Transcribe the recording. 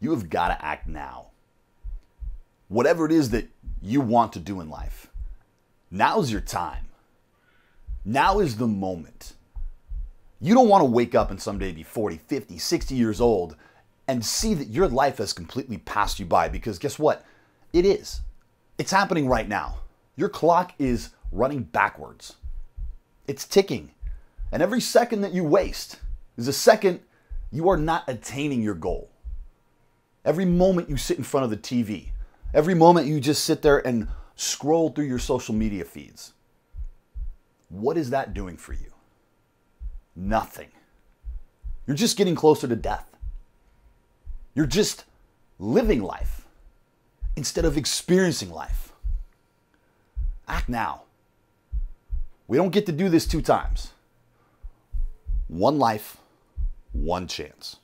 You have got to act now. Whatever it is that you want to do in life, now's your time. Now is the moment. You don't want to wake up and someday be 40, 50, 60 years old and see that your life has completely passed you by, because guess what? It is. It's happening right now. Your clock is running backwards. It's ticking. And every second that you waste is a second you are not attaining your goal. Every moment you sit in front of the TV, every moment you just sit there and scroll through your social media feeds, what is that doing for you? Nothing. You're just getting closer to death. You're just living life instead of experiencing life. Act now. We don't get to do this 2 times. One life, one chance.